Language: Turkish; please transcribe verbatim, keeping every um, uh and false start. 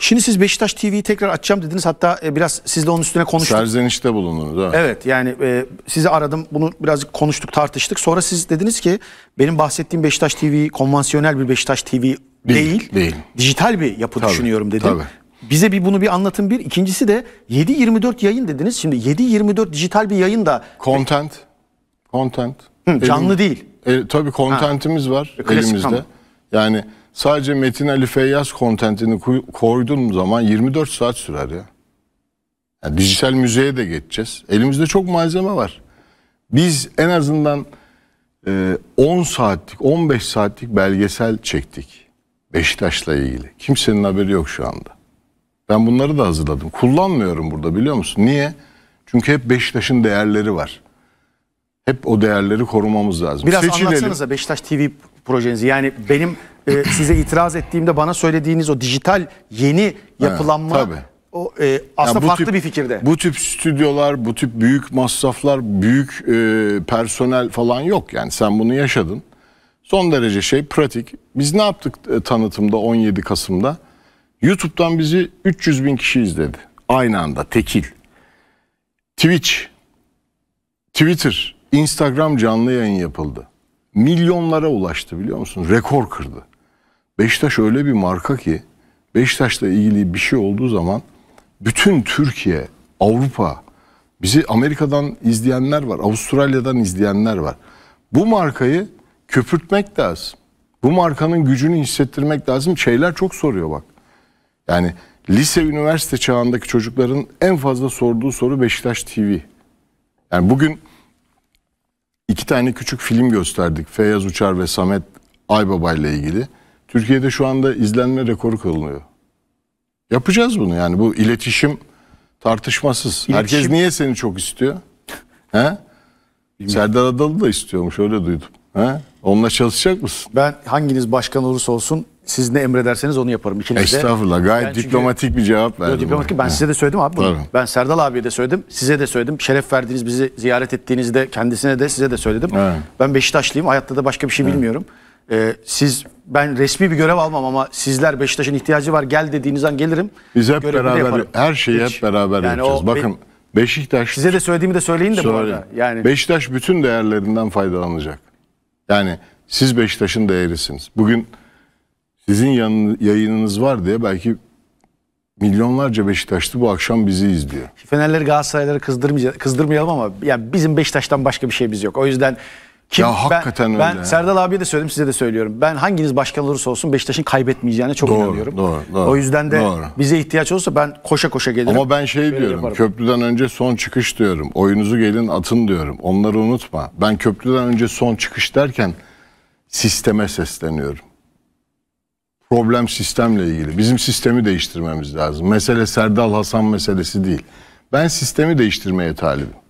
Şimdi siz Beşiktaş T V'yi tekrar açacağım dediniz. Hatta e, biraz sizle onun üstüne konuştuk. Serzenişte bulundunuz. Evet, evet yani e, sizi aradım. Bunu birazcık konuştuk, tartıştık. Sonra siz dediniz ki benim bahsettiğim Beşiktaş T V konvansiyonel bir Beşiktaş T V değil. Değil. değil. Dijital bir yapı Tabii, düşünüyorum dedim. Tabii. Bize bir bunu bir anlatın bir. İkincisi de yedi yirmi dört yayın dediniz. Şimdi yedi yirmi dört dijital bir yayın da... Content. Content. Hı, canlı Elim, değil. E, tabii contentimiz var e, elimizde. Ama. Yani sadece Metin Ali Feyyaz contentini koyduğum zaman yirmi dört saat sürer ya. Yani dijital müzeye de geçeceğiz. Elimizde çok malzeme var. Biz en azından e, on saatlik, on beş saatlik belgesel çektik. Beşiktaş'la ilgili. Kimsenin haberi yok şu anda. Ben bunları da hazırladım. Kullanmıyorum burada, biliyor musun? Niye? Çünkü hep Beşiktaş'ın değerleri var. Hep o değerleri korumamız lazım. Biraz Seçilelim. Anlatsanıza Beşiktaş T V projenizi. Yani benim e, size itiraz ettiğimde bana söylediğiniz o dijital yeni yapılanma evet, tabii. o e, aslında yani farklı tip, bir fikirde. Bu tip stüdyolar, bu tip büyük masraflar, büyük e, personel falan yok. Yani sen bunu yaşadın. Son derece şey pratik. Biz ne yaptık e, tanıtımda on yedi Kasım'da? YouTube'dan bizi üç yüz bin kişi izledi. Aynı anda tekil. Twitch, Twitter, Instagram canlı yayın yapıldı. Milyonlara ulaştı, biliyor musun? Rekor kırdı. Beşiktaş öyle bir marka ki Beşiktaş'la ilgili bir şey olduğu zaman bütün Türkiye, Avrupa, bizi Amerika'dan izleyenler var, Avustralya'dan izleyenler var. Bu markayı köpürtmek lazım. Bu markanın gücünü hissettirmek lazım. Şeyler çok soruyor bak. Yani lise, üniversite çağındaki çocukların en fazla sorduğu soru Beşiktaş T V. Yani bugün iki tane küçük film gösterdik. Feyyaz Uçar ve Samet Aybaba ile ilgili. Türkiye'de şu anda izlenme rekoru kılınıyor. Yapacağız bunu yani. Bu iletişim tartışmasız. İletişim... Herkes niye seni çok istiyor? He? Serdar Adalı da istiyormuş, öyle duydum. He? Onunla çalışacak mısın? Ben hanginiz başkan olursa olsun siz ne emrederseniz onu yaparım. İkiniz de. Estağfurullah, gayet ben diplomatik çünkü... bir cevap verdim. Diplomatik, ben size de söyledim abi bunu. Ben Serdal abiye de söyledim, size de söyledim. Şeref verdiğiniz, bizi ziyaret ettiğinizde kendisine de size de söyledim. Evet. Ben Beşiktaşlıyım, hayatta da başka bir şey evet. bilmiyorum. Ee, siz, ben resmi bir görev almam ama sizler Beşiktaş'ın ihtiyacı var gel dediğiniz an gelirim. Biz hep beraber, her şeyi Hiç. hep beraber yani yapacağız. Bakın be... Beşiktaş... Size de söylediğimi de söyleyin de Söyle. bu arada. Yani... Beşiktaş bütün değerlerinden faydalanacak. Yani siz Beşiktaş'ın değerisiniz. Bugün sizin yayınınız var diye belki milyonlarca Beşiktaşlı bu akşam bizi izliyor. Fenerleri, Galatasarayları kızdırmayalım ama yani bizim Beşiktaş'tan başka bir şeyimiz yok. O yüzden kim, ya hakikaten ben, öyle. Ben Serdal abiye de söyledim, size de söylüyorum. Ben hanginiz başkan olursa olsun Beşiktaş'ın kaybetmeyeceğine çok doğru, inanıyorum. Doğru, doğru, o yüzden de doğru. bize ihtiyaç olursa ben koşa koşa gelirim. Ama ben şey diyorum, yaparım. Köprüden önce son çıkış diyorum. Oyunuzu gelin atın diyorum. Onları unutma. Ben köprüden önce son çıkış derken sisteme sesleniyorum. Problem sistemle ilgili. Bizim sistemi değiştirmemiz lazım. Mesele Serdal Hasan meselesi değil. Ben sistemi değiştirmeye talibim.